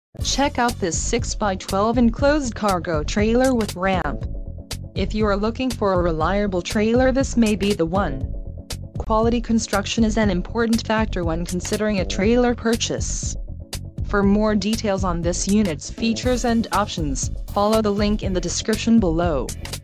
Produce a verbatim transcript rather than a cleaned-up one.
Check out this six by twelve enclosed cargo trailer with ramp. If you are looking for a reliable trailer, this may be the one. Quality construction is an important factor when considering a trailer purchase. For more details on this unit's features and options, follow the link in the description below.